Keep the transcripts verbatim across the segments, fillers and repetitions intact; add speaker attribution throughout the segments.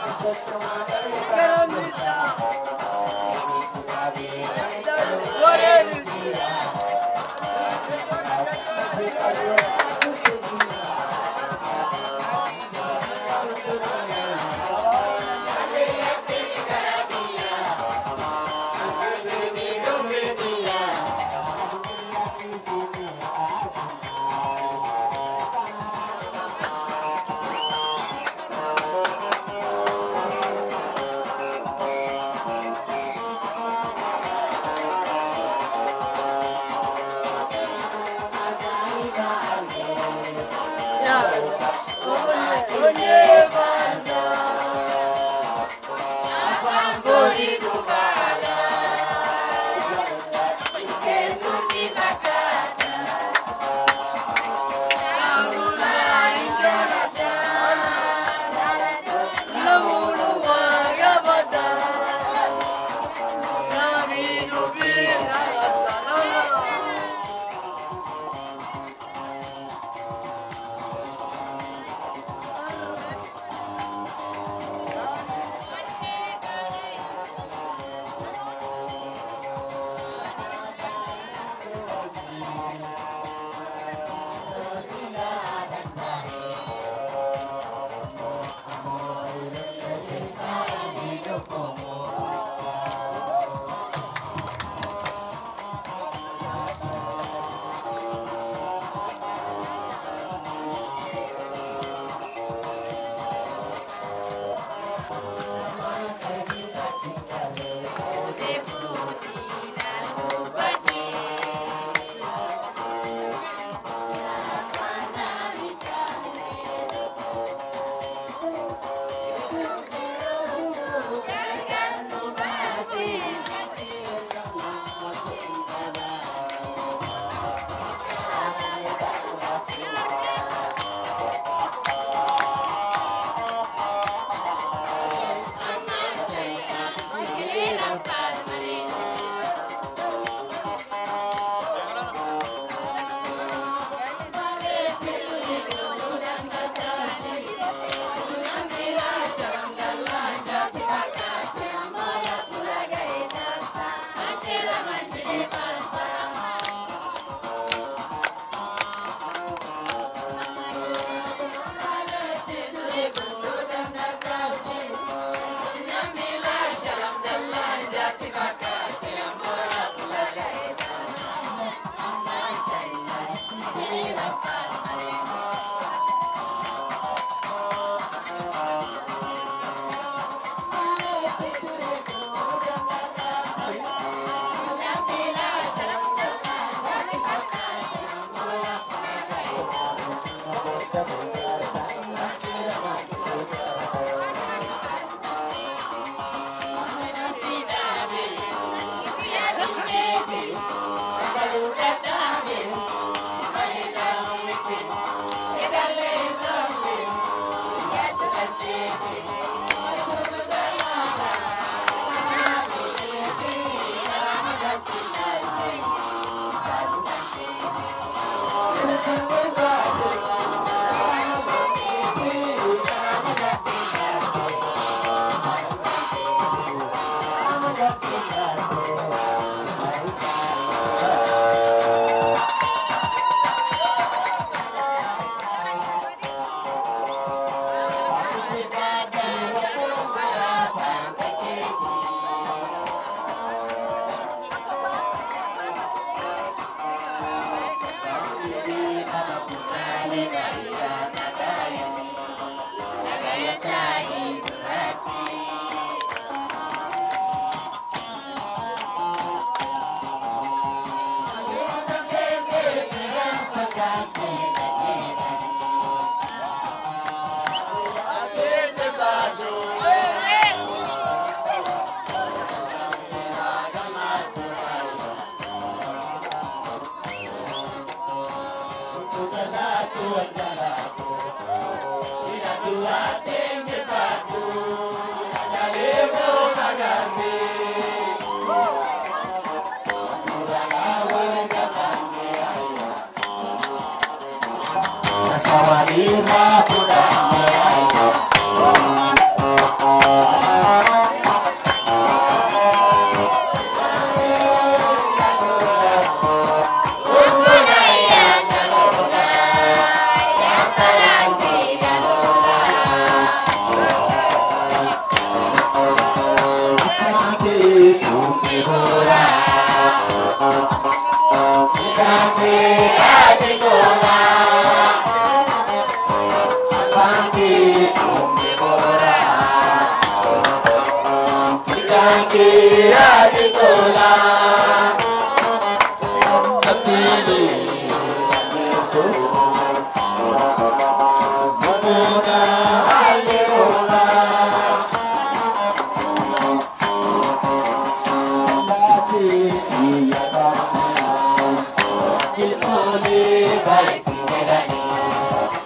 Speaker 1: Sawadee ma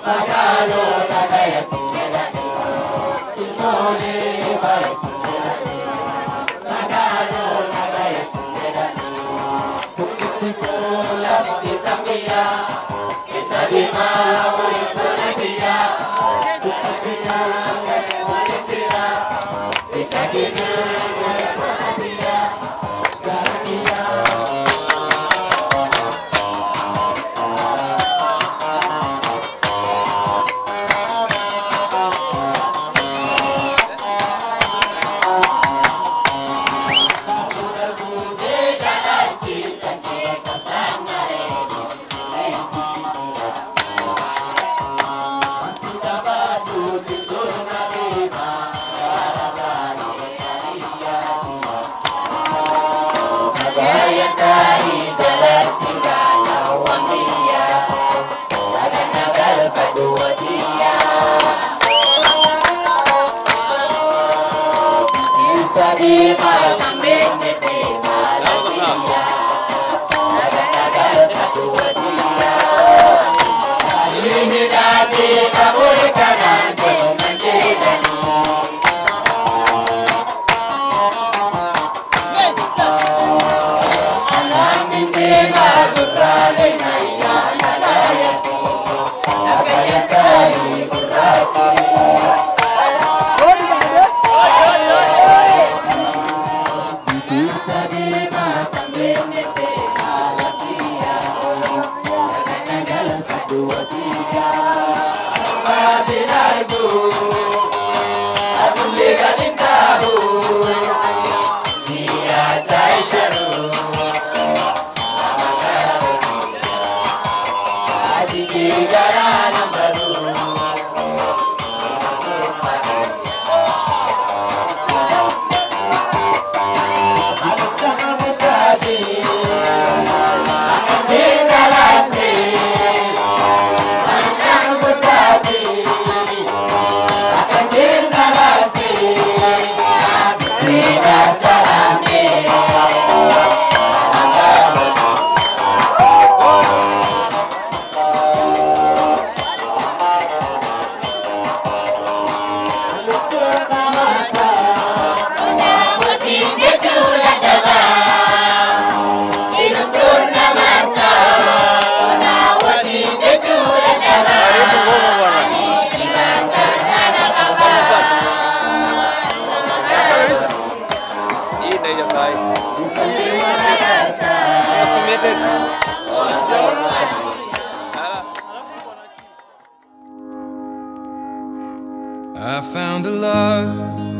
Speaker 1: I found a love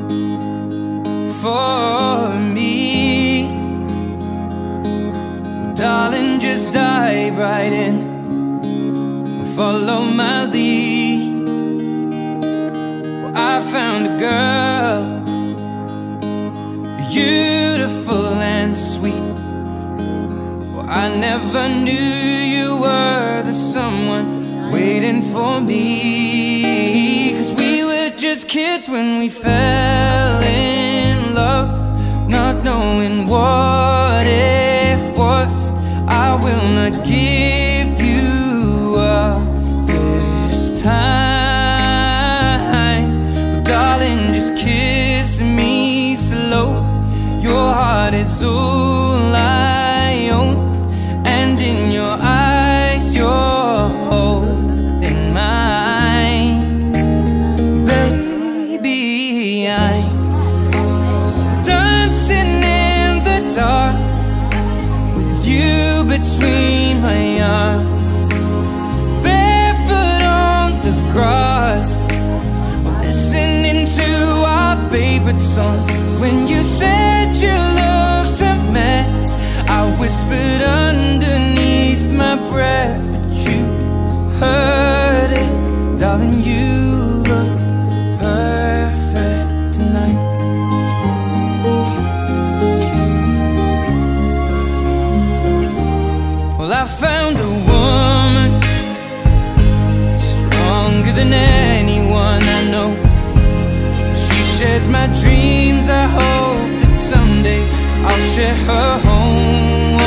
Speaker 1: for me. Well, darling, just dive right in, follow my lead. Well, I found a girl, beautiful and sweet. Well, I never knew you were the someone waiting for me. 'Cause we were just kids when we fell in love, not knowing what it was. I will not give you up this time. Oh, darling, just kiss me slow. Your heart is all I own, and in your eyes you're holding mine. Baby, I'm dancing in the dark with you between my arms, barefoot on the grass, listening to our favorite song. When you said you looked a mess, I whispered underneath my breath, but you heard it. Darling, you look perfect tonight. Well, I found a woman stronger than anyone I know. She shares my dreams. I hope that someday I'll share her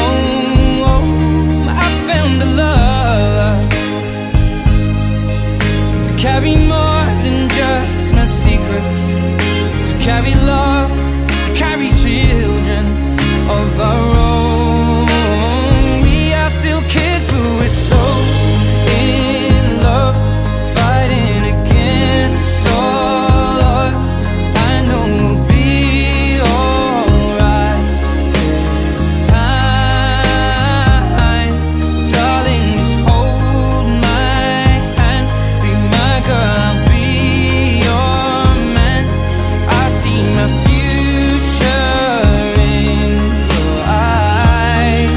Speaker 1: home. I found a love carry more than just my secrets, to carry love, to carry children of our own. We are still kids, but we're so in love, fighting against all odds. I know we'll be alright this time. Darling, just hold my hand, be my girl, I'll be your man. I see my future in your eyes.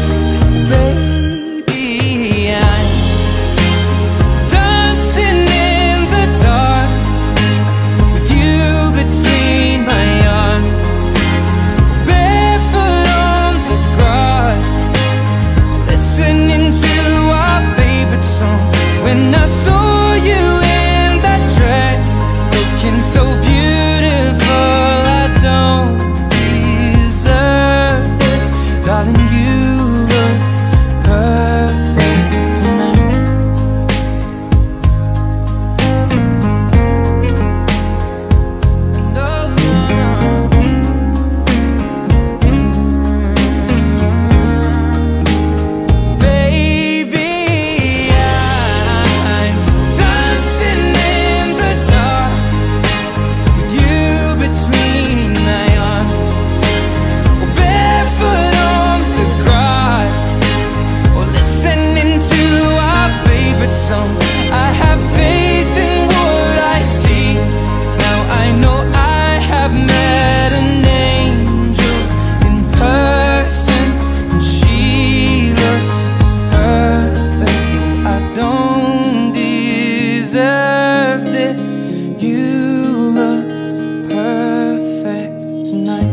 Speaker 1: Baby, I'm dancing in the dark with you between my arms, barefoot on the grass, listening to our favorite song. When I saw you in that dress, looking so beautiful, I don't deserve this. Darling, you look perfect tonight. No, no, no. Baby, I'm dancing in the dark with you between my arms, or barefoot on the grass, or listening to our favorite song. I have faith in what I see. Now I know I have met an angel in person, and she looks perfect. I don't deserve this. You look perfect tonight.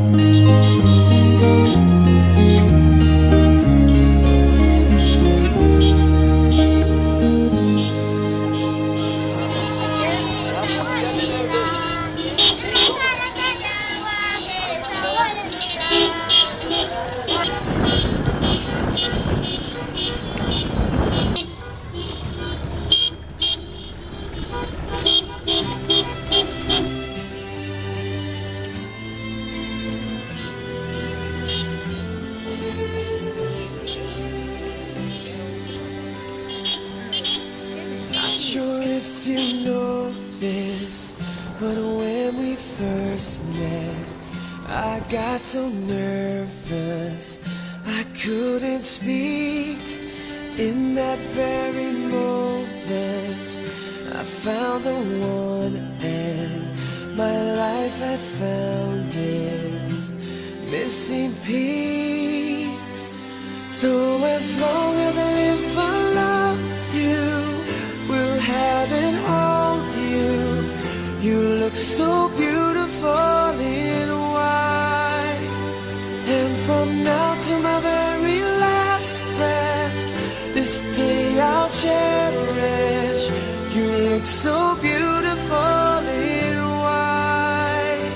Speaker 1: Not sure if you know this, but when we first met, I got so nervous I couldn't speak. In that very moment, I found the one, and my life had found its missing piece. So as long as I live, I love you, will have and hold you. You look so beautiful in white, and from now to my very last breath, this day I'll cherish. You look so beautiful in white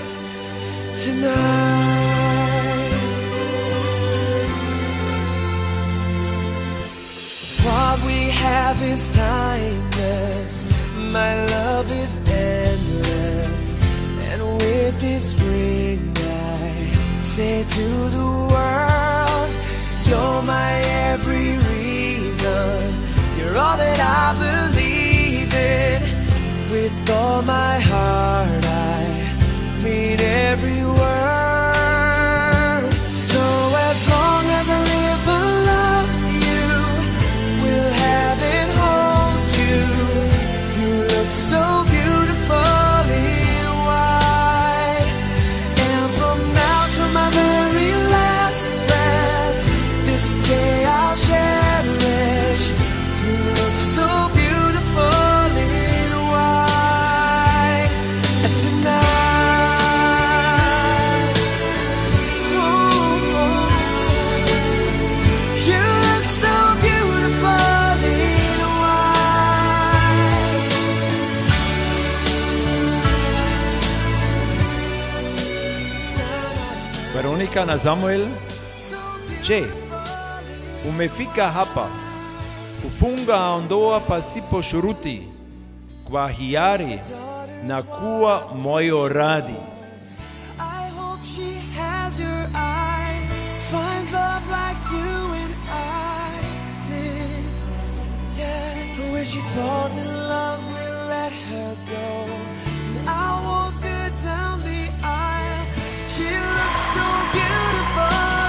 Speaker 1: tonight. What we have is timeless, my love is endless, and with this ring I say to the world, you're my every reason, you're all that I believe in. With all my heart I mean every word. So as long as I live, I love you, will have and hold you. You look so beautiful in white, and from now to my very last breath, this day I'll cherish. You look so beautiful in white tonight. Ooh, you look so beautiful in white.
Speaker 2: Veronica na Samuel, je, umefika hapa kufunga ndoa pasipo shuruti, kwa hiari na kuwa moyo radi.
Speaker 1: I hope she has your eyes, finds love like you and I did. Yeah, but when she falls in love, we'll let her go. And I'll walk her down the aisle. She looks so beautiful.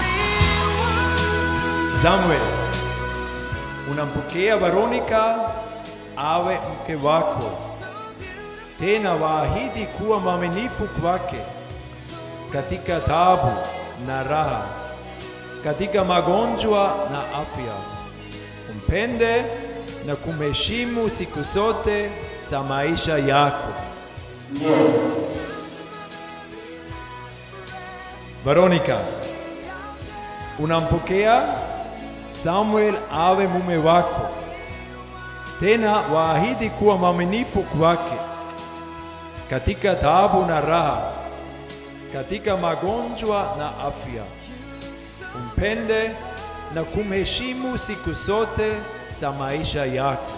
Speaker 2: Samuel, unampokea Veronica awe mke wako. Tena waahidi kuwa mwaminifu kwake katika taabu na raha, katika magonjwa na afya. Umpende na kumheshimu siku zote za maisha yako. Veronica, unampokea Samuel awe mume wako. Tena waahidi kuwa mwaminifu kwake katika taabu na raha, katika magonjwa na afya. Umpende na kumheshimu siku zote za maisha yako.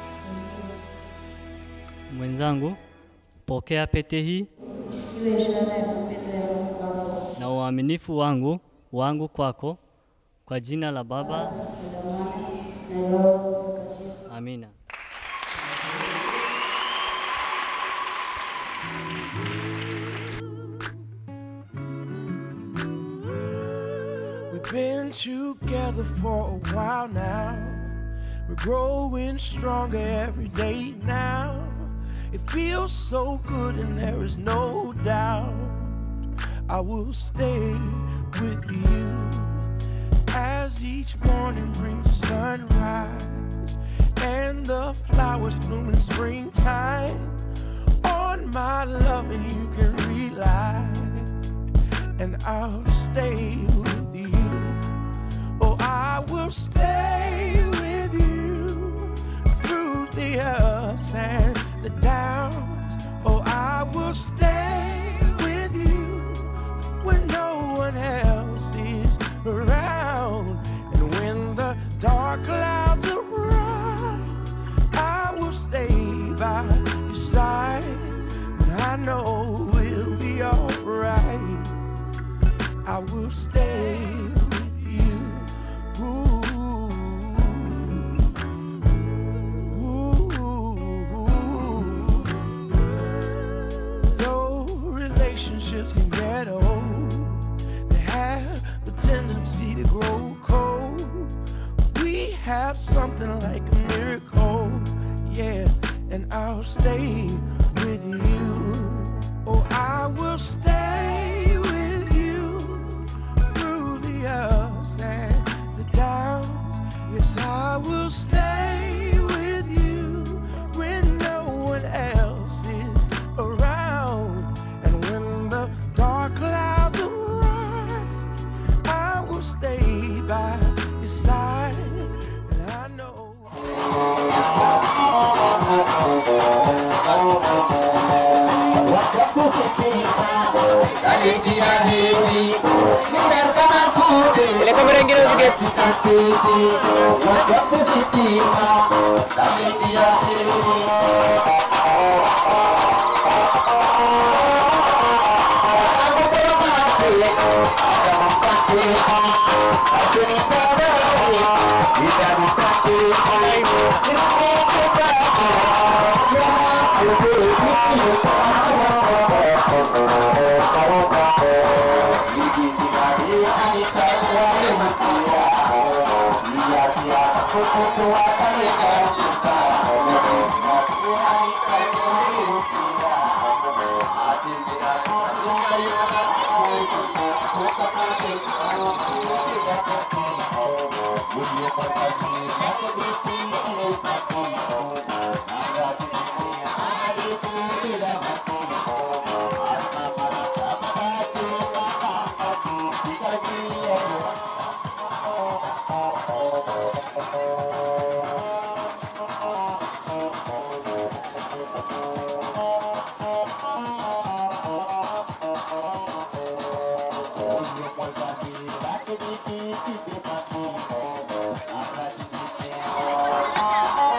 Speaker 3: Mwenzangu, pokea pete hii na uaminifu wangu wangu kwako, kwa jina la Baba. Amina.
Speaker 1: We've been together for a while now. We're growing stronger every day now. It feels so good and there is no doubt I will stay with you. As each morning brings the sunrise and the flowers bloom in springtime, on my love and you can rely, and I'll stay with you. Oh, I will stay with you through the ups and the downs. Oh, I will stay with you when no one else is around. And when the dark clouds arise, I will stay by your side, and I know we'll be alright. I will stay with you. Ooh, ooh, ooh. Though relationships can get old, they have the tendency to grow cold. We have something like a miracle, yeah, and I'll stay with you. Oh, I will stay with you through the ups and the downs. Yes, I will stay with you when no one else is around. And when the dark clouds arise, I will stay by your side, and I know.
Speaker 4: Le comerenghe non
Speaker 1: Oh,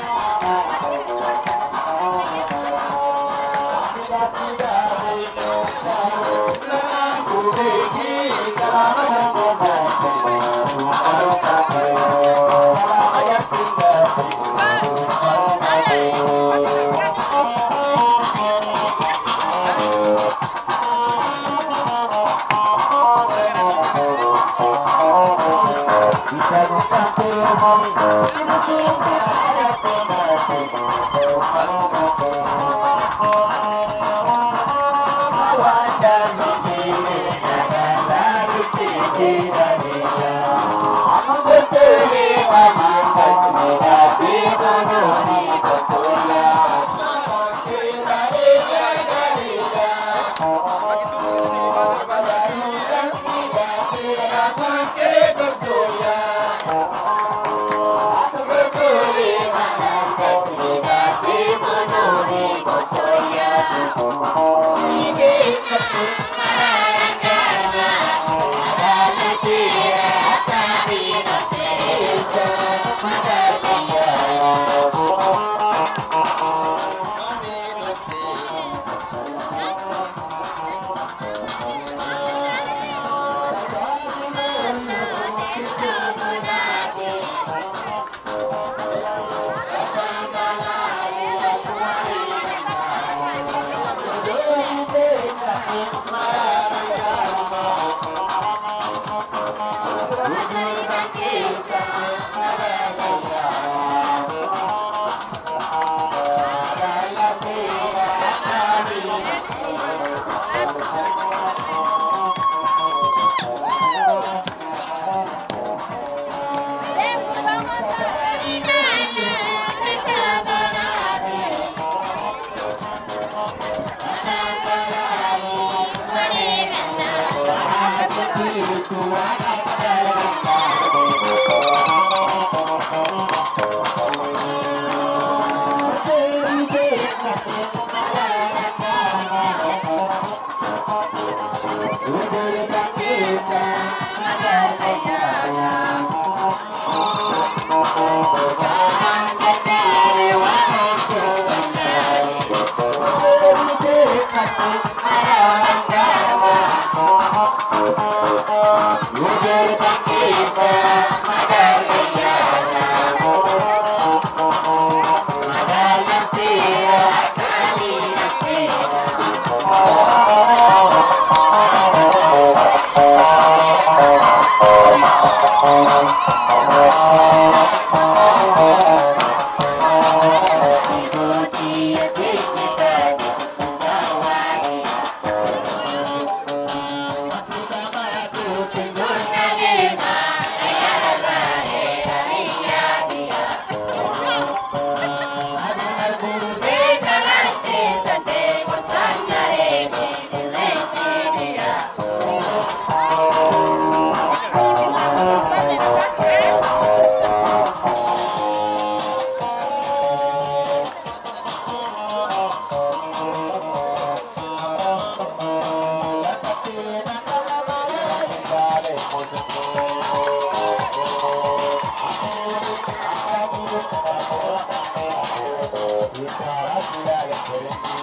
Speaker 5: Gracias.